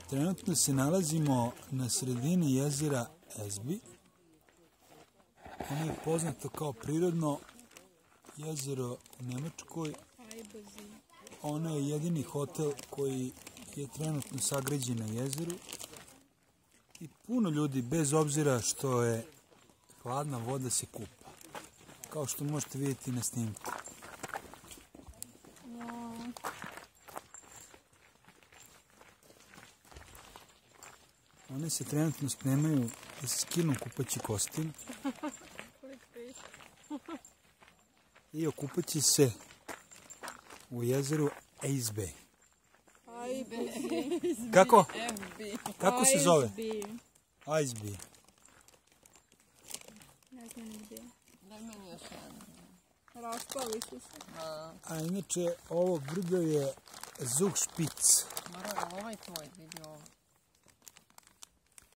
Trenutno se nalazimo na sredini jezera Esbi. Ono je poznato kao prirodno jezero u Nemačkoj. Ono je jedini hotel koji je trenutno sagrađen na jezeru. I puno ljudi, bez obzira što je hladna voda, se kupa. Kao što možete vidjeti na snimku. One se trenutno spremaju da se skinu kupaći kostim i okupaći se u jezeru Eisbe. Kako? Kako se zove? Eisbe. Ne znam gdje. Daj meni još jedan. Raspali su se. A inače ovo brdo je Zugspitz. Maro, ovaj tvoj, vidi ovo.